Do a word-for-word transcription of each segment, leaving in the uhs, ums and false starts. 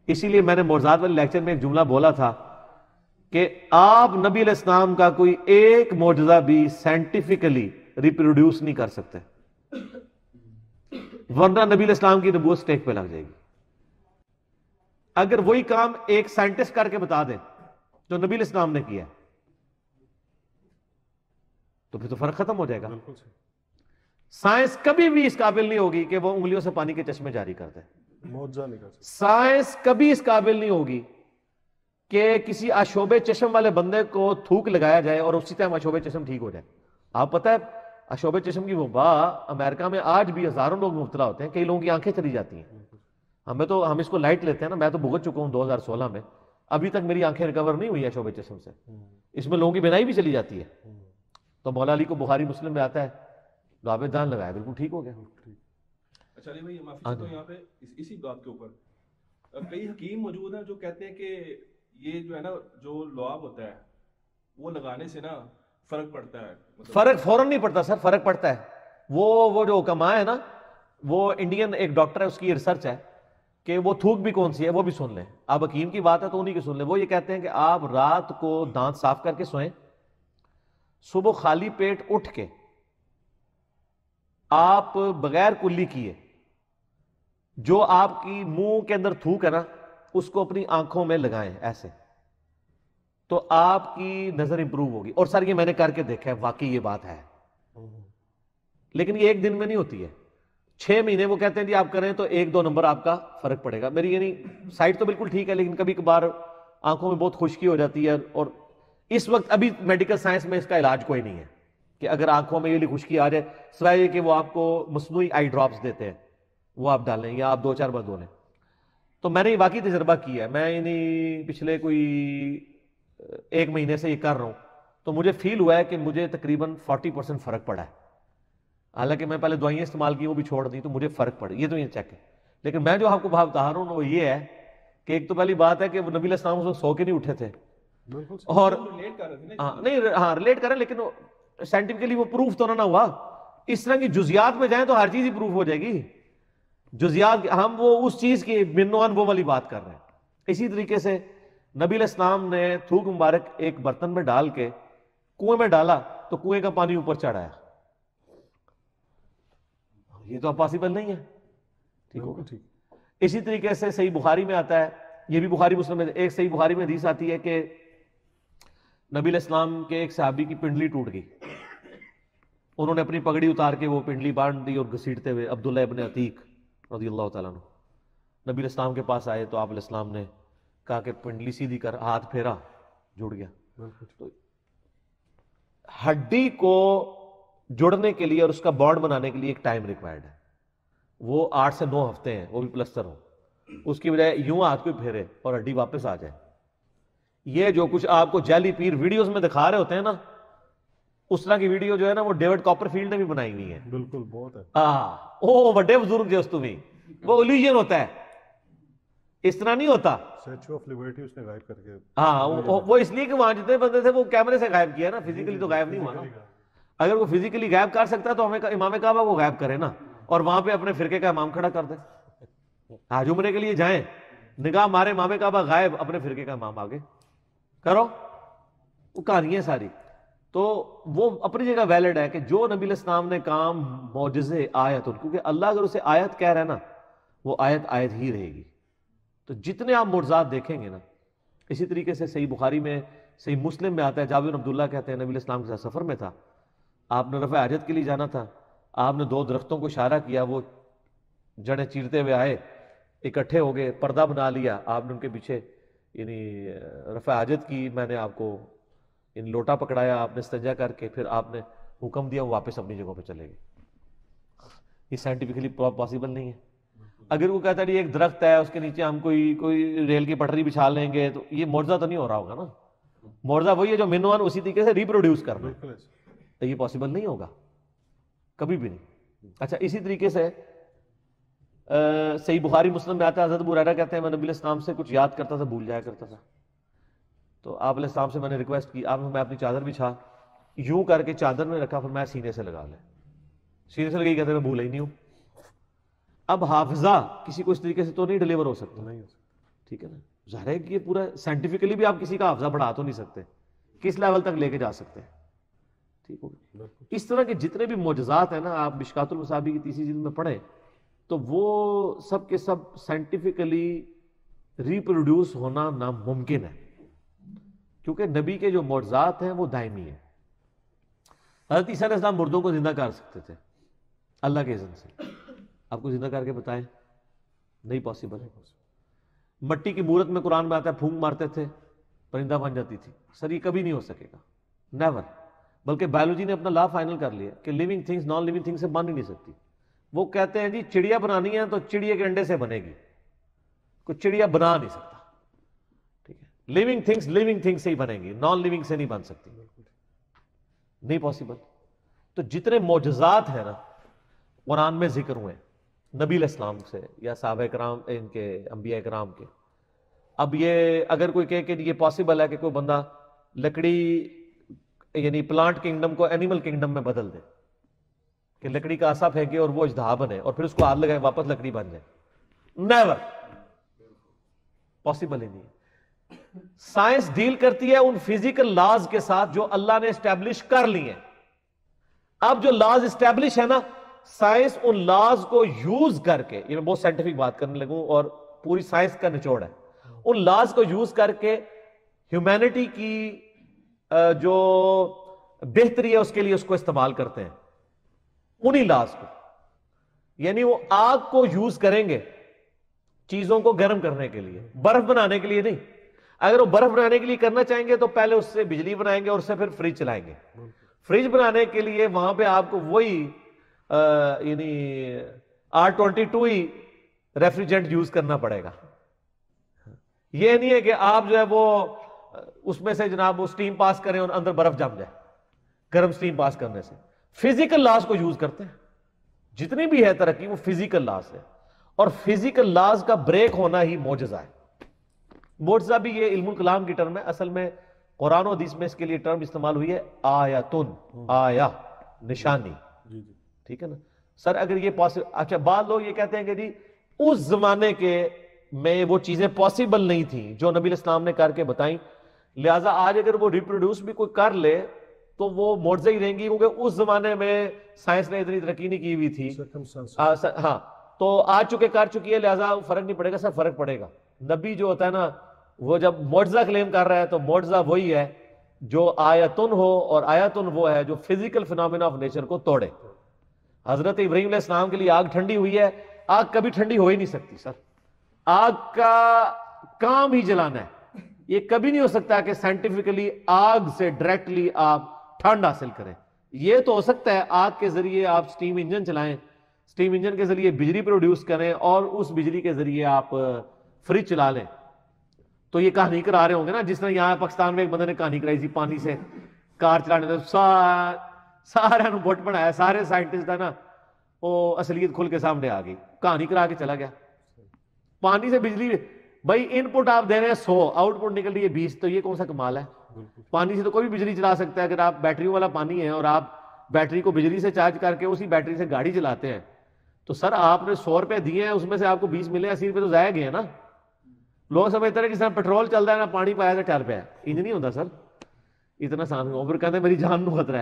اسی لیے میں نے معجزات والے لیکچر میں ایک جملہ بولا تھا کہ آپ نبی علیہ السلام کا کوئی ایک معجزہ بھی سائنٹیفکلی ریپروڈیوس نہیں کر سکتے، ورنہ نبی علیہ السلام کی نبوت سٹیک پہ لگ جائے گی۔ اگر وہی کام ایک سائنٹسٹ کر کے بتا دیں جو نبی علیہ السلام نے کیا تو پھر تو فرق ختم ہو جائے گا۔ سائنس کبھی بھی اس قابل نہیں ہوگی کہ وہ انگلیوں سے پانی کے چشمے جاری کر دے، سائنس کبھی اس قابل نہیں ہوگی کہ کسی آشوب چشم والے بندے کو تھوک لگایا جائے اور اسی ٹائم آشوب چشم ٹھیک ہو جائے۔ آپ پتہ ہے آشوب چشم کی وبا امریکہ میں آج بھی ہزاروں لوگ مبتلا ہوتے ہیں، کئی لوگوں کی آنکھیں چلی جاتی ہیں۔ ہمیں تو ہم اس کو لائٹ لیتے ہیں نا، میں تو بھگت چکا ہوں دو ہزار سولہ میں، ابھی تک میری آنکھیں ریکور نہیں ہوئی آشوب چشم سے، اس میں لوگوں کی بینائی بھی چلی جاتی ہے۔ تو مولا علی کو بخاری مسلم میں آتا ہے لعاب دان لگایا بالکل ٹھیک ہو گیا۔ اچھا علی بھائی معافی چاہتا ہوں یہاں پہ اسی بات کے اوپر کئی حکیم موجود ہیں جو کہتے ہیں کہ یہ جو ہے نا جو لعاب ہوتا ہے وہ لگانے سے نا فرق پڑتا ہے۔ فرق فوراً نہیں پڑتا سر، فرق پڑتا ہے۔ وہ وہ جو حکماء ہے نا، وہ انڈین ایک ڈاکٹر ہے، اس کی ریسرچ ہے کہ وہ تھوک بھی کون سی ہے وہ بھی سن لیں۔ آپ حکیم کی بات ہے تو انہی کی سن لیں۔ وہ یہ کہتے ہیں کہ آپ رات کو دانت صاف کر کے سوئیں، صبح خالی پیٹ اٹھ کے آپ بغیر کلی کیے جو آپ کی منہ کے اندر تھوک ہے نا اس کو اپنی آنکھوں میں لگائیں ایسے، تو آپ کی نظر امپروو ہوگی۔ اور سر یہ میں نے کر کے دیکھا ہے، واقعی یہ بات ہے، لیکن یہ ایک دن میں نہیں ہوتی ہے، چھ مہینے وہ کہتے ہیں جی آپ کریں تو ایک دو نمبر آپ کا فرق پڑے گا۔ میری یعنی سائٹ تو بالکل ٹھیک ہے، لیکن کبھی کبھار آنکھوں میں بہت خشکی ہو جاتی ہے، اور اس وقت ابھی میڈیکل سائنس میں اس کا علاج کوئی نہیں ہے کہ اگر آنکھوں میں یہ خشکی آ جائے، سوائے یہ کہ وہ آپ کو مصنوعی آئی ڈراپس دیتے ہیں وہ آپ ڈالیں یا آپ دو چار بار دھو لیں۔ تو میں نے یہ واقعی تجربہ کیا ہے، میں یعنی پچھلے کوئی ایک مہینے سے یہ کر رہا ہوں، تو مجھے فیل ہوا ہے کہ مجھے تقریباً فورٹی پرسینٹ فرق پڑا ہے۔ حالانکہ میں پہلے دوائیں استعمال کی وہ بھی چھوڑ دی، تو مجھے فرق پڑا، یہ تو یہ چیک ہے۔ لیکن میں جو آپ کو بات بتا رہا ہوں وہ یہ ہے کہ ایک تو پہلی بات ہے کہ وہ نبی علیہ السلام اس وقت سو کے نہیں اٹھے تھے، اور ہاں نہیں ہاں ریلیٹ کریں، لیکن سائنٹیفکلی وہ پروف تو نہ ہوا۔ اس طرح کی جزیات میں جائیں تو ہر چیز ہی پروف ہو جائے گی، جزیات ہم وہ اس چیز کی منوان وہ والی بات کر رہے ہیں۔ اسی طریقے سے نبی علیہ السلام نے تھوک مبارک ایک برتن میں ڈال کے کنویں میں ڈالا تو کنویں کا پانی اوپر چڑھایا، یہ تو پاسبل نہیں ہے، ٹھیک ہوگا ٹھیک۔ اسی طریقے سے صحیح بخاری میں آتا ہے، یہ بھی بخاری مسلم میں ایک صحیح بخاری میں حدیث آتی ہے کہ نبی علیہ السلام کے ایک صحابی کی پنڈلی ٹوٹ گئی، انہوں نے اپنی پگڑی اتار کے وہ پنڈلی باندھ دی اور گھسیٹتے ہوئے عبداللہ ابن عتیق رضی اللہ تعالیٰ عنہ نبی علیہ السلام کے پاس آئے، تو آپ علیہ السلام نے کہا کہ پنڈلی سیدھی کر، ہاتھ پھیرا جڑ گیا۔ تو ہڈی کو جڑنے کے لیے اور اس کا بانڈ بنانے کے لیے ایک ٹائم ریکوائرڈ ہے، وہ آٹھ سے نو ہفتے ہیں، وہ بھی پلسٹر ہو، اس کی بجائے یوں ہاتھ کو پھیرے اور ہڈی واپس آ جائے۔ یہ جو کچھ آپ کو جیلی پیر ویڈیوز میں دکھا رہے ہوتے ہیں نا، اس طرح کی ویڈیو جو ہے نا وہ ڈیوڈ کاپر فیلڈ نے بھی بنائی ہوئی ہے، بالکل بہت ہے، ہاں وہ بڑے بزرگ جو بھی وہ ایلیوژن ہوتا ہے، اس طرح نہیں ہوتا۔ اسٹیچو آف لبرٹی اس نے غائب کر کے، ہاں وہ اس لیے کہ وہاں جتنے بندے تھے وہ کیمرے سے غائب کیا نا، فزیکلی تو غائب نہیں ہوا نا۔ اگر وہ فزیکلی غائب کر سکتا تو ہمیں امام کعبہ کو غائب کرے نا، اور وہاں پہ اپنے فرقے کا امام کھڑا کر دے۔ حج عمرے کے لیے جائیں، نگاہ مارے امام کعبہ غائب، اپنے فرقے کا امام آگے کرو، وہ کہانی ہے ساری۔ تو وہ اپنی جگہ ویلڈ ہے کہ جو نبی علیہ السلام نے کام معجزے آیت، کیونکہ اللہ اگر اسے آیت کہہ رہا ہے نا وہ آیت آیت ہی رہے گی۔ تو جتنے آپ معجزات دیکھیں گے نا، اسی طریقے سے صحیح بخاری میں صحیح مسلم میں آتا ہے، جابر بن عبداللہ کہتے ہیں نبی علیہ السلام کے ساتھ سفر میں تھا، آپ نے رفع حاجت کے لیے جانا تھا، آپ نے دو درختوں کو اشارہ کیا، وہ جڑیں چیرتے ہوئے آئے، اکٹھے ہو گئے، پردہ بنا لیا، آپ نے ان کے پیچھے یعنی رفع حاجت کی، میں نے آپ کو ان لوٹا پکڑایا، آپ نے استنجا کر کے پھر آپ نے حکم دیا، وہ واپس اپنی جگہوں پہ چلے گئے۔ یہ سائنٹیفکلی پاسبل نہیں ہے۔ اگر وہ کہتا ہے ایک درخت ہے اس کے نیچے ہم کوئی کوئی ریل کی پٹری بچھا لیں گے تو یہ معجزہ تو نہیں ہو رہا ہوگا نا، معجزہ وہی ہے جو منوان اسی طریقے سے ریپروڈیوس کرنا ہے، تو یہ پاسبل نہیں ہوگا کبھی بھی نہیں۔ اچھا اسی طریقے سے صحیح بخاری مسلم میں آتا ہے، حضرت ابو ہریرہ کہتے ہیں میں نبی علیہ السلام سے کچھ یاد کرتا تھا بھول جایا کرتا تھا، تو آپ علیہ السلام سے میں نے ریکویسٹ کی، آپ نے میں اپنی چادر بچھا، یوں کر کے چادر میں رکھا، پھر میں سینے سے لگا لیں، سینے سے لگی، کہتے ہیں میں بھولا ہی نہیں ہوں۔ اب حافظہ کسی کو اس طریقے سے تو نہیں ڈیلیور ہو سکتا، ٹھیک ہے نا. ظاہر ہے کہ یہ پورا سائنٹیفکلی بھی آپ کسی کا حافظہ بڑھا تو نہیں سکتے, کس لیول تک لے کے جا سکتے ہیں. ٹھیک ہو گیا. اس طرح کے جتنے بھی معجزات ہیں نا, آپ مشکات المصابیح کی تیسری جلد میں پڑھیں تو وہ سب کے سب سائنٹیفکلی ریپروڈیوس ہونا ناممکن ہے, کیونکہ نبی کے جو معجزات ہیں وہ دائمی ہیں. حضرت عیسیٰ علیہ السلام مردوں کو زندہ کر سکتے تھے اللہ کے اذن سے, آپ کو زندہ کر کے بتائیں, نہیں پاسبل ہے. مٹی کی مورت میں قرآن میں آتا ہے پھونک مارتے تھے پرندہ بن جاتی تھی, سر یہ کبھی نہیں ہو سکے گا, نیور. بلکہ بایولوجی نے اپنا لا فائنل کر لیا کہ living things non living thing سے بن ہی نہیں سکتی. وہ کہتے ہیں جی چڑیا بنانی ہے تو چڑیا کے انڈے سے بنے گی, کوئی چڑیا بنا نہیں سکتا. ٹھیک ہے, لیونگ تھنگز لیونگ تھنگ سے ہی بنے گی, نان لیونگ سے نہیں بن سکتی, نہیں پاسبل. تو جتنے معجزات ہیں نا قرآن میں ذکر ہوئے نبی علیہ السلام سے یا صحابہ کرام ان کے انبیاء کرام کے, اب یہ اگر کوئی کہے کہ یہ پاسبل ہے کہ کوئی بندہ لکڑی یعنی پلانٹ کنگڈم کو اینیمل کنگڈم میں بدل دے, کہ لکڑی کا آسا پھینکے اور وہ اژدہا بنے اور پھر اس کو ہاتھ لگائے واپس لکڑی بن جائے, نیور پاسبل ہی نہیں. سائنس ڈیل کرتی ہے ان فزیکل لاز کے ساتھ جو اللہ نے اسٹیبلش کر لی ہیں. اب جو لاز اسٹیبلش ہے نا, سائنس ان لاز کو یوز کر کے, یہ میں بہت سائنٹیفک بات کرنے لگوں اور پوری سائنس کا نچوڑ ہے, ان لاز کو یوز کر کے ہیومینٹی کی جو بہتری ہے اس کے لیے اس کو استعمال کرتے ہیں, انہی لاز کو. یعنی وہ آگ کو یوز کریں گے چیزوں کو گرم کرنے کے لیے, برف بنانے کے لیے نہیں. اگر وہ برف بنانے کے لیے کرنا چاہیں گے تو پہلے اس سے بجلی بنائیں گے اور اس سے پھر فریج چلائیں گے. فریج بنانے کے لیے وہاں پہ آپ کو وہی یعنی آر ٹوینٹی ٹو ہی ریفریجرینٹ یوز کرنا پڑے گا. یہ نہیں ہے کہ آپ جو ہے وہ اس میں سے جناب وہ سٹیم پاس کریں اور اندر برف جم جائے گرم سٹیم پاس کرنے سے. فزیکل لاز کو یوز کرتے ہیں, جتنی بھی ہے ترقی وہ فزیکل لاز ہے, اور فزیکل لاز کا بریک ہونا ہی معجزہ ہے. معجزہ بھی یہ علم الکلام کی ٹرم ہے, اصل میں قرآن و حدیث میں اس کے لیے ٹرم استعمال ہوئی ہے آیاتن, آیا نشانی. ٹھیک ہے نا سر, اگر یہ پاسبل, اچھا بعض لوگ یہ کہتے ہیں کہ جی اس زمانے کے میں وہ چیزیں پاسبل نہیں تھیں جو نبی علیہ السلام نے کر کے بتائیں, لہٰذا آج اگر وہ ریپروڈیوس بھی کوئی کر لے تو وہ معجزہ ہی رہیں گی, کیونکہ اس زمانے میں سائنس نے اتنی ترقی نہیں کی ہوئی تھی. ہاں تو آج چکے کر چکی ہے, لہٰذا فرق نہیں پڑے گا. سر فرق پڑے گا. نبی جو ہوتا ہے نا وہ جب معجزہ کلیم کر رہا ہے تو معجزہ وہی ہے جو آیتن ہو, اور آیتن وہ ہے جو فزیکل فینومینا آف نیچر کو توڑے. حضرت ابراہیم علیہ السلام کے لیے آگ ٹھنڈی ہوئی ہے, آگ کبھی ٹھنڈی ہو ہی نہیں سکتی. سر آگ کا کام ہی جلانا ہے, یہ کبھی نہیں ہو سکتا کہ سائنٹیفکلی آگ سے ڈائریکٹلی آپ ٹھنڈ حاصل کریں. یہ تو ہو سکتا ہے آگ کے ذریعے آپ سٹیم انجن چلائیں, سٹیم انجن کے ذریعے بجلی پروڈیوس کریں اور اس بجلی کے ذریعے آپ فریج چلا لیں. تو یہ کہانی کرا رہے ہوں گے نا, جس طرح یہاں پاکستان میں ایک بندے نے کہانی کرائی تھی پانی سے کار چلانے سے, سارے بوٹ بنایا, سارے سائنٹسٹ ہے نا وہ اصلیت کھل کے سامنے آ گئی, کہانی کرا کے چلا گیا. پانی سے بجلی, بھائی ان پٹ آپ دے رہے ہیں سو, آؤٹ پٹ نکل رہی ہے بیس, تو یہ کون سا کمال ہے؟ پانی سے تو کوئی بھی بجلی چلا سکتا ہے. اگر آپ بیٹریوں والا پانی ہے اور آپ بیٹری کو بجلی سے چارج کر کے اسی بیٹری سے گاڑی چلاتے ہیں, تو سر آپ نے سو روپے دیے ہیں, اس میں سے آپ کو بیس ملے, اسی روپے تو ضائع گئے ہیں نا. لوگ سمجھتے ہیں کہ جس طرح پیٹرول چلتا ہے نا پانی پایا تو ٹھہر پیا, انج نہیں ہوتا سر اتنا سان. پھر کہتے ہیں میری جان نو خطرہ ہے.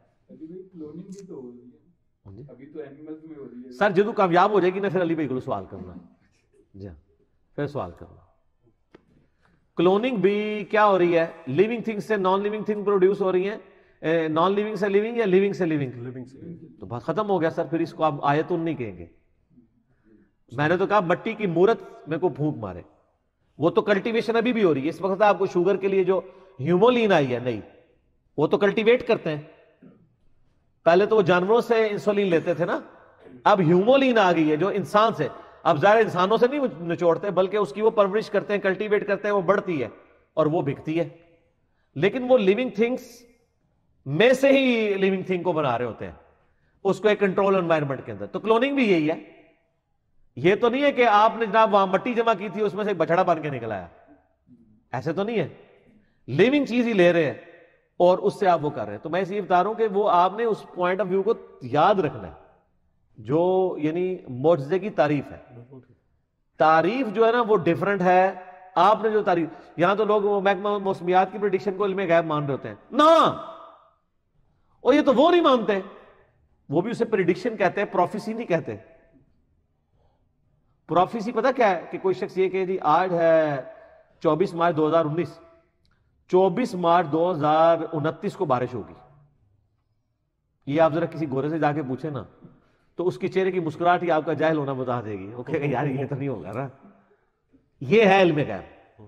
سر جدو کامیاب ہو جائے گی نا پھر علی بھائی کو سوال کرنا, جی پھر سوال کرنا. کلوننگ بھی کیا ہو رہی ہے, لیونگ تھنگ سے نان لیونگ تھنگ پروڈیوس ہو رہی ہیں, نان لیونگ سے لیونگ یا لیونگ سے لیونگ, تو بات ختم ہو گیا سر. پھر اس کو آپ آیتن نہیں کہیں گے. میں نے تو کہا مٹی کی مورت میں کو پھونک مارے, وہ تو کلٹیویشن ابھی بھی ہو رہی ہے. اس وقت آپ کو شوگر کے لیے جو ہیومولین آئی ہے نہیں, وہ تو کلٹیویٹ کرتے ہیں. پہلے تو وہ جانوروں سے انسولین لیتے تھے نا, اب ہیومولین آ گئی ہے جو انسان سے. اب ظاہر انسانوں سے نہیں نچوڑتے بلکہ اس کی وہ پرورش کرتے ہیں, کلٹیویٹ کرتے ہیں, وہ بڑھتی ہے اور وہ بکتی ہے. لیکن وہ لیونگ تھنگس میں سے ہی لیونگ تھنگ کو بنا رہے ہوتے ہیں, اس کو ایک کنٹرول انوائرمنٹ کے اندر. تو کلوننگ بھی یہی ہے. یہ تو نہیں ہے کہ آپ نے جناب وہاں مٹی جمع کی تھی اس میں سے ایک بچڑا بن کے نکل آیا, ایسے تو نہیں ہے. لیونگ چیز ہی لے رہے ہیں اور اس سے آپ وہ کر رہے ہیں. تو میں اس لیے بتا رہا ہوں کہ وہ آپ نے اس پوائنٹ آف ویو کو یاد رکھنا ہے جو یعنی معجزے کی تعریف ہے. تعریف جو ہے نا وہ ڈیفرنٹ ہے آپ نے جو تاریخ، یہاں تو لوگ محکمہ موسمیات کی پریڈکشن کو علم غیب مان رہے ہوتے ہیں نا، اور یہ تو وہ نہیں مانتے، وہ بھی اسے پریڈکشن کہتے ہیں، پروفیسی نہیں کہتے. پروفیسی پتہ کیا ہے؟ کہ کوئی شخص یہ کہ جی آج ہے چوبیس مارچ دو ہزار انیس، چوبیس مارچ دو ہزار انتیس کو بارش ہوگی. یہ آپ ذرا کسی گورے سے جا کے پوچھیں نا تو اس کی چہرے کی مسکراہٹ ہی آپ کا جاہل ہونا بتا دے گی. وہ کہے گا یار یہ تو نہیں ہوگا نا. یہ ہے علم غیب.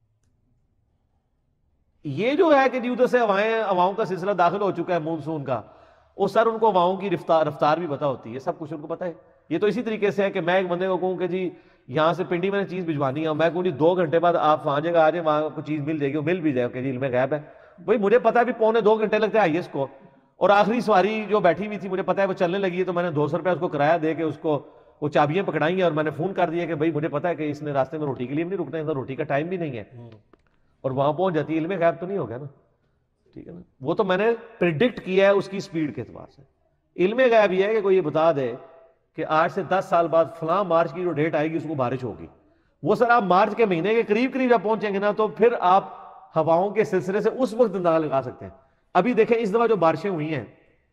یہ جو ہے کہ جی ادھر سے ہوائیں، ہواؤں کا سلسلہ داخل ہو چکا ہے مونسون کا، وہ سر ان کو ہواؤں کی رفتار رفتار بھی پتا ہوتی ہے، سب کچھ ان کو پتا ہے. یہ تو اسی طریقے سے ہے کہ میں ایک بندے کو کہوں کہ جی یہاں سے پنڈی میں نے چیز بھجوانی ہے، میں کہوں جی دو گھنٹے بعد آپ وہاں جگہ آ جائیں، وہاں کو چیز مل جائے گی، وہ مل بھی جائے کہ جی علم غیب ہے. بھائی مجھے پتا ہے بھی پونے دو گھنٹے لگتے ہیں آئی ایس کو، اور آخری سواری جو بیٹھی ہوئی تھی مجھے پتا ہے وہ چلنے لگی ہے، تو میں نے دو سو روپیہ اس کو کرایہ دے کے اس کو وہ چابیاں پکڑائی ہیں، اور میں نے فون کر دیا کہ بھائی مجھے پتا ہے کہ اس نے راستے میں روٹی کے لیے بھی نہیں رکنا ہے، روٹی کا ٹائم بھی نہیں ہے، اور وہاں پہنچ جاتی ہے. علم غیب تو نہیں ہو گیا نا، ٹھیک ہے نا. وہ تو میں نے پریڈکٹ کیا ہے اس کی سپیڈ کے اعتبار سے. علم غیب یہ ہے کہ کوئی یہ بتا دے کہ آج سے دس سال بعد فلاں مارچ کی جو ڈیٹ آئے گی اس کو بارش ہوگی. وہ سر آپ مارچ کے مہینے کے قریب قریب جب پہنچیں گے نا تو پھر آپ ہواؤں کے سلسلے سے اس وقت اندازہ لگا سکتے ہیں. ابھی دیکھیں اس دفعہ جو بارشیں ہوئی ہیں،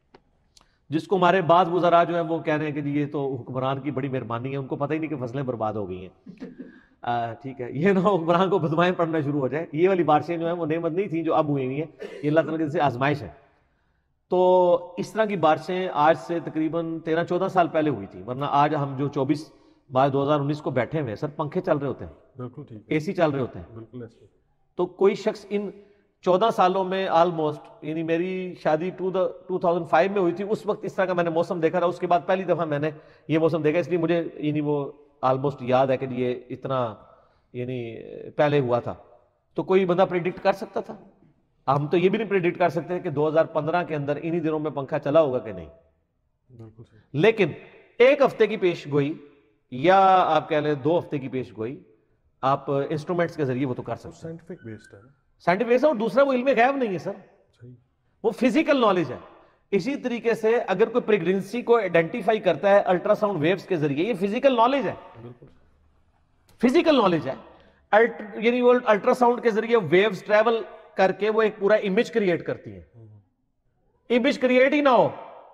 جس کو ہمارے بعض وزراء جو ہیں وہ کہہ رہے ہیں کہ جی یہ تو حکمران کی بڑی مہربانی ہے، ان کو پتہ ہی نہیں کہ فصلیں برباد ہو گئی ہیں. ٹھیک ہے، یہ نہ حکمران کو بدمائیں پڑنا شروع ہو جائے. یہ والی بارشیں جو ہیں وہ نعمت نہیں تھیں جو اب ہوئی ہوئی ہیں، یہ اللہ تعالیٰ کی سے آزمائش ہے. تو اس طرح کی بارشیں آج سے تقریباً تیرہ چودہ سال پہلے ہوئی تھی، ورنہ آج ہم جو چوبیس مارچ دو ہزار انیس کو بیٹھے ہوئے سر پنکھے چل رہے ہوتے ہیں، بالکل ٹھیک، اے سی چل رہے ہوتے ہیں. بالکل ایسے. تو کوئی شخص ان چودہ سالوں میں آلموسٹ، یعنی میری شادی ٹو تھاؤزینڈ فائیو میں ہوئی تھی، اس وقت اس طرح کا میں نے موسم دیکھا تھا. اس کے بعد پہلی دفعہ میں نے یہ موسم دیکھا، اس لیے مجھے یعنی وہ آلموسٹ یاد ہے کہ یہ اتنا یعنی پہلے ہوا تھا. تو کوئی بندہ پریڈکٹ کر سکتا تھا؟ ہم تو یہ بھی نہیں پریڈکٹ کر سکتے کہ دو ہزار پندرہ کے اندر انہی دنوں میں پنکھا چلا ہوگا کہ نہیں. بالکل صحیح. لیکن ایک ہفتے کی پیش گوئی یا آپ کہہ لیں دو ہفتے کی پیش گوئی آپ انسٹرومنٹس کے ذریعے وہ تو کر سکتے ہیں. سائنٹیفک بیسڈ ہے. سائنٹیفک ہے، اور دوسرا وہ علم غیب نہیں ہے سر، صحیح. وہ فزیکل نالج ہے. اسی طریقے سے اگر کوئی پریگنینسی کو آئیڈینٹیفائی کرتا ہے الٹرا ساؤنڈ ویوز کے ذریعے، یہ فزیکل نالج ہے، بالکل فزیکل نالج ہے. یعنی وہ الٹرا ساؤنڈ کے ذریعے ویوز ٹریول کر کے وہ ایک پورا امیج کریٹ کرتی ہے. امیج کریٹ ہی نہ ہو،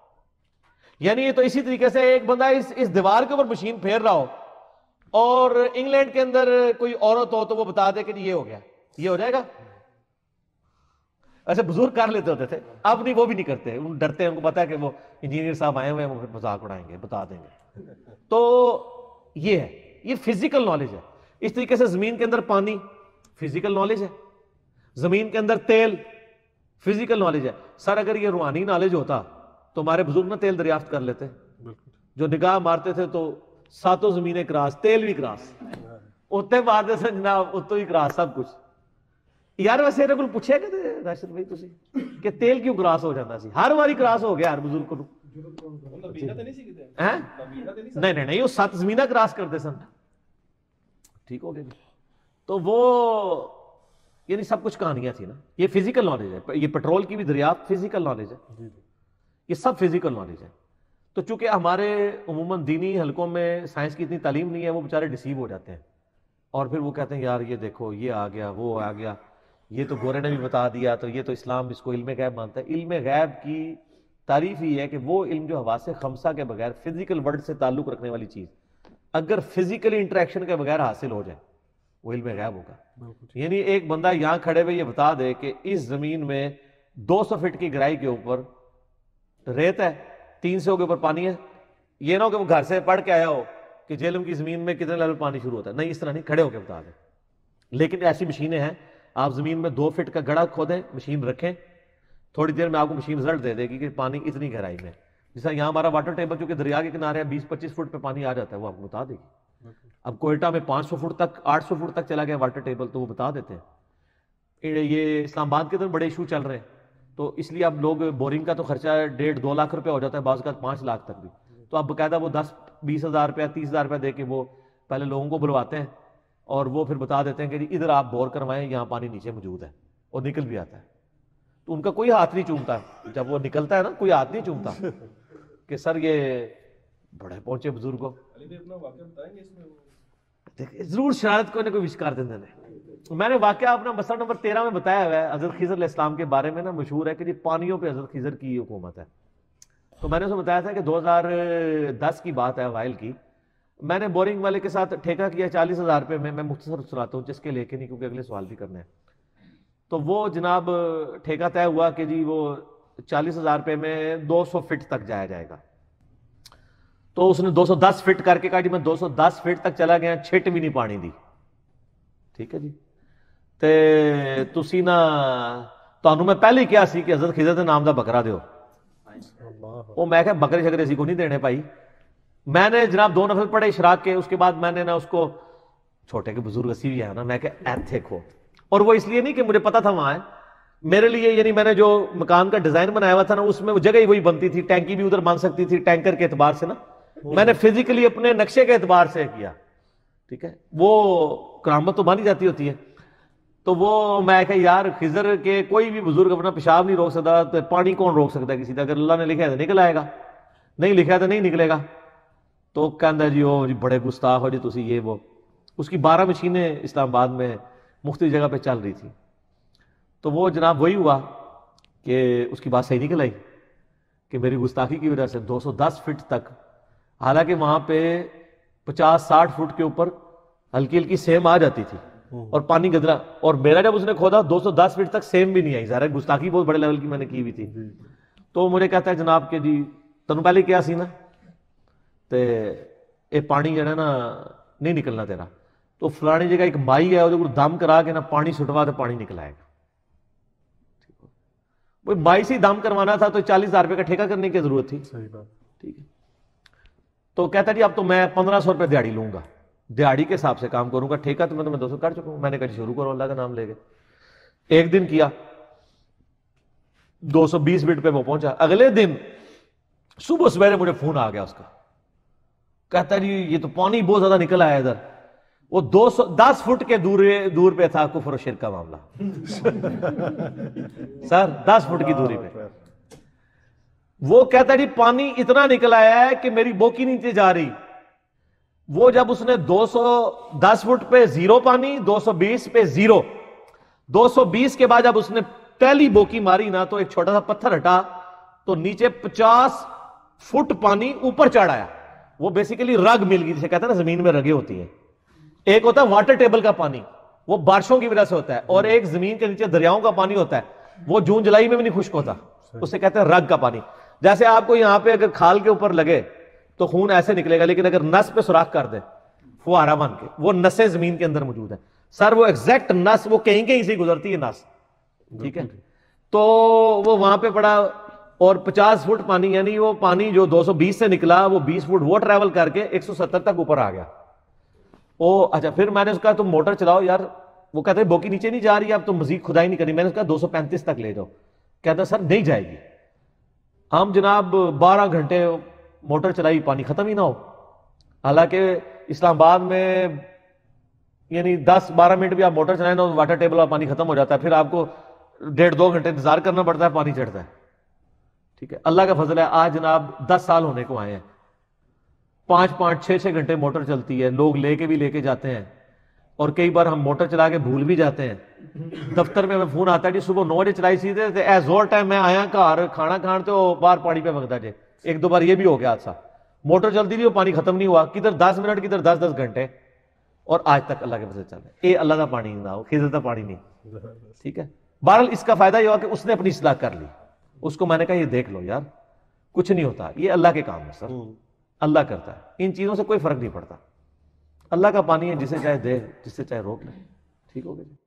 یعنی یہ تو اسی طریقے سے ایک بندہ اس اس دیوار کے اوپر مشین پھیر رہا ہو اور انگلینڈ کے اندر کوئی عورت ہو تو وہ بتا دے کہ یہ ہو گیا، یہ ہو جائے گا. ایسے بزرگ کر لیتے ہوتے تھے، اب نہیں، وہ بھی نہیں کرتے، ان ڈرتے ہیں، ان کو پتا ہے کہ وہ انجینئر صاحب آئے ہوئے ہیں، وہ پھر مذاق اڑائیں گے، بتا دیں گے. تو یہ ہے، یہ فزیکل نالج ہے. اس طریقے سے زمین کے اندر پانی فزیکل نالج ہے، زمین کے اندر تیل فزیکل نالج ہے. سر اگر یہ روحانی نالج ہوتا تو ہمارے بزرگ نہ تیل دریافت کر لیتے، جو نگاہ مارتے تھے تو ساتوں زمینیں کراس، تیل بھی کراس، اتنے مارتے تھے جناب، اتوں ہی کراس سب کچھ. یار ویسے ایرے کو پوچھیا کہ راشد بھائی تسی کہ تیل کیوں کراس ہو جاتا سی؟ ہر واری کراس ہو گیا ہر بزرگ کو. نہیں نہیں نہیں، وہ سات زمینہ کراس کرتے سن. ٹھیک ہو گیا. تو وہ یعنی سب کچھ کہانیاں تھی نا. یہ فزیکل نالج ہے، یہ پیٹرول کی بھی دریافت فزیکل نالج ہے، یہ سب فزیکل نالج ہے. تو چونکہ ہمارے عموماً دینی حلقوں میں سائنس کی اتنی تعلیم نہیں ہے، وہ بیچارے ڈسیو ہو جاتے ہیں اور پھر وہ کہتے ہیں یار یہ دیکھو یہ آ گیا، وہ آ گیا، یہ تو گورے نے بھی بتا دیا، تو یہ تو اسلام اس کو علم غیب مانتا ہے. علم غیب کی تعریف ہی ہے کہ وہ علم جو حواس خمسہ کے بغیر فزیکل ورلڈ سے تعلق رکھنے والی چیز اگر فزیکلی انٹریکشن کے بغیر حاصل ہو جائے وہ علم غیب ہوگا. یعنی ایک بندہ یہاں کھڑے ہوئے یہ بتا دے کہ اس زمین میں دو سو فٹ کی گہرائی کے اوپر ریت ہے، تین سو کے اوپر پانی ہے. یہ نہ ہو کہ وہ گھر سے پڑھ کے آیا ہو کہ جہلم کی زمین میں کتنے لیول پانی شروع ہوتا ہے، نہیں اس طرح نہیں، کھڑے ہو کے بتا دیں. لیکن ایسی مشینیں ہیں، آپ زمین میں دو فٹ کا گڑھا کھودیں، مشین رکھیں، تھوڑی دیر میں آپ کو مشین رزلٹ دے دے گی کہ پانی اتنی گہرائی میں. جیسا یہاں ہمارا واٹر ٹیبل چونکہ دریا کے کنارے بیس پچیس فٹ پہ پانی آ جاتا ہے، وہ آپ کو بتا دے گی. اب کوئٹہ میں پانچ سو فٹ تک آٹھ سو فٹ تک چلا گیا واٹر ٹیبل، تو وہ بتا دیتے ہیں. یہ اسلام آباد کے اندر بڑے ایشو چل رہے ہیں، تو اس لیے اب لوگ بورنگ کا تو خرچہ ڈیڑھ دو لاکھ روپے ہو جاتا ہے، بعض کا پانچ لاکھ تک بھی. تو اب باقاعدہ وہ دس بیس ہزار روپیہ تیس ہزار روپیہ دے کے وہ پہلے لوگوں کو بلواتے ہیں اور وہ پھر بتا دیتے ہیں کہ ادھر آپ بور کروائیں، یہاں پانی نیچے موجود ہے، اور نکل بھی آتا ہے. تو ان کا کوئی ہاتھ نہیں چومتا جب وہ نکلتا ہے نا، کوئی ہاتھ نہیں چومتا کہ سر یہ بڑے پہنچے بزرگوں. ضرور شرارت کو کوئی وش کر دیں. میں نے واقعہ اپنا مسئلہ نمبر تیرہ میں بتایا ہوا ہے. حضرت خضر علیہ السلام کے بارے میں نا مشہور ہے کہ جی پانیوں پہ حضرت خضر کی حکومت ہے. تو میں نے اسے بتایا تھا کہ دو ہزار دس کی بات ہے اوائل کی. میں نے بورنگ والے کے ساتھ ٹھیکہ کیا چالیس ہزار روپے میں. میں مختصر سناتا ہوں جس کے لے کے نہیں کیونکہ اگلے سوال بھی کرنے ہیں. تو وہ جناب ٹھیکہ طے ہوا کہ جی وہ چالیس ہزار روپے میں دو سو فٹ تک جایا جائے گا. تو اس نے دو سو دس فٹ کر کے کہا جی میں دو سو دس فٹ تک چلا گیا, چھٹ بھی نہیں پانی دی. ٹھیک ہے جی. تے تسی نا تانوں میں پہلے کیا سی کہ حضرت خضر دے نام دا بکرا دیو. وہ میں کہ بکرے شکرے اسی کو نہیں دینے پائی. میں نے جناب دو نفل پڑھے اشراق کے. اس کے بعد میں نے نا اس کو چھوٹے کے بزرگ اسی بھی ہے نا, میں کہ ایتھے کھو. اور وہ اس لیے نہیں کہ مجھے پتا تھا وہاں ہے میرے لیے, یعنی میں نے جو مکان کا ڈیزائن بنایا ہوا تھا نا اس میں وہ جگہ ہی وہی بنتی تھی. ٹینکی بھی ادھر بن سکتی تھی ٹینکر کے اعتبار سے نا. میں نے فزیکلی اپنے نقشے کے اعتبار سے کیا. ٹھیک ہے. وہ کرامت تو مانی جاتی ہوتی ہے. تو وہ میں کہ یار خضر کے کوئی بھی بزرگ اپنا پیشاب نہیں روک سکتا تو پانی کون روک سکتا ہے کسی کا؟ اگر اللہ نے لکھا ہے تو نکل آئے گا, نہیں لکھا ہے تو نہیں نکلے گا. تو کہندا جی او جی بڑے گستاخ ہو جی تسی یہ وہ. اس کی بارہ مشینیں اسلام آباد میں مختلف جگہ پہ چل رہی تھی. تو وہ جناب وہی ہوا کہ اس کی بات صحیح نکل آئی کہ میری گستاخی کی وجہ سے دو سو دس فٹ تک, حالانکہ وہاں پہ پچاس ساٹھ فٹ کے اوپر ہلکی ہلکی سیم آ جاتی تھی اور پانی گدرا. اور میرا جب اس نے کھودا دو سو دس فٹ تک سیم بھی نہیں آئی. ظاہر ہے گستاخی بہت بڑے لیول کی میں نے کی ہوئی تھی. تو مجھے کہتا ہے جناب کہ جی تنوں پہلے کیا سی نا تے اے پانی جڑا نا نہیں نکلنا تیرا. تو فلانی جگہ ایک مائی ہے وہ دم کرا کے نا پانی سٹوا تو پانی نکل آئے گا. وہ مائی سے دم کروانا تھا تو چالیس ہزار روپے کا ٹھیکہ کرنے کی ضرورت تھی. صحیح بات. ٹھیک ہے. تو کہتا جی اب تو میں پندرہ سو روپے دیہڑی لوں گا, دیہڑی کے حساب سے کام کروں گا. ٹھیکہ تو میں تو میں دو سو کر چکا ہوں. میں نے کہا جی شروع کرو اللہ کا نام لے کے. ایک دن کیا, دو سو بیس فٹ پہ وہ پہنچا. اگلے دن صبح سویرے مجھے فون آ گیا اس کا, کہتا جی یہ تو پانی بہت زیادہ نکل آیا ادھر. وہ دو سو دس فٹ کے دور دور پہ تھا کفر و شرک کا معاملہ. سر دس فٹ کی دوری پہ وہ کہتا جی پانی اتنا نکل آیا ہے کہ میری بوکی نیچے جا رہی. وہ جب اس نے دو سو دس فٹ پہ زیرو پانی, دو سو بیس پہ زیرو, دو سو بیس کے بعد جب اس نے پہلی بوکی ماری نا تو ایک چھوٹا سا پتھر ہٹا تو نیچے پچاس فٹ پانی اوپر چڑھ آیا. وہ بیسیکلی رگ مل گئی, جسے کہتے ہیں نا زمین میں رگیں ہوتی ہیں. ایک ہوتا ہے واٹر ٹیبل کا پانی, وہ بارشوں کی وجہ سے ہوتا ہے, اور ایک زمین کے نیچے دریاؤں کا پانی ہوتا ہے, وہ جون جولائی میں بھی نہیں خشک ہوتا, اسے کہتے ہیں رگ کا پانی. جیسے آپ کو یہاں پہ اگر کھال کے اوپر لگے تو خون ایسے نکلے گا, لیکن اگر نس پہ سوراخ کر دے فوارہ بن کے, وہ نسیں زمین کے اندر موجود ہیں. سر وہ ایگزیکٹ نس وہ کہیں کہیں سے گزرتی ہے نس. ٹھیک ہے. تو وہ وہاں پہ پڑا اور پچاس فٹ پانی, یعنی وہ پانی جو دو سو بیس سے نکلا وہ بیس فٹ وہ ٹریول کر کے ایک سو ستر تک اوپر آ گیا. او اچھا, پھر میں نے اس کا تم موٹر چلاؤ یار. وہ کہتے ہیں بوکی نیچے نہیں جا رہی, اب تو مزید کھدائی نہیں کرنی. میں نے اس کا دو سو پینتیس تک لے جاؤ. کہتا سر نہیں جائے گی. ہم جناب بارہ گھنٹے موٹر چلائی, پانی ختم ہی نہ ہو. حالانکہ اسلام آباد میں یعنی دس بارہ منٹ بھی آپ موٹر چلائیں نا واٹر ٹیبل اور پانی ختم ہو جاتا ہے, پھر آپ کو ڈیڑھ دو گھنٹے انتظار کرنا پڑتا ہے, پانی چڑھتا ہے. ٹھیک ہے. اللہ کا فضل ہے آج جناب دس سال ہونے کو آئے ہیں, پانچ پانچ چھ چھ گھنٹے موٹر چلتی ہے, لوگ لے کے بھی لے کے جاتے ہیں, اور کئی بار ہم موٹر چلا کے بھول بھی جاتے ہیں. دفتر میں فون آتا ہے جی صبح نو بجے چلائی سی تھے اے زور ٹائم میں آیا گھر کھانا کھان تو باہر پانی پہ وگدا جے. ایک دو بار یہ بھی ہو گیا حادثہ, موٹر چلتی تھی وہ پانی ختم نہیں ہوا, کدھر دس منٹ کدھر دس دس گھنٹے, اور آج تک اللہ کے فضل چل رہا ہے. یہ اللہ کا پانی نہ ہو, خضر کا پانی نہیں. ٹھیک ہے. بہرحال اس کا فائدہ یہ ہوا کہ اس نے اپنی اصلاح کر لی. اس کو میں نے کہا یہ دیکھ لو یار کچھ نہیں ہوتا, یہ اللہ کے کام ہے سر, اللہ کرتا ہے, ان چیزوں سے کوئی فرق نہیں پڑتا. اللہ کا پانی ہے, جسے چاہے دے جسے چاہے روک لے. ٹھیک ہو گیا.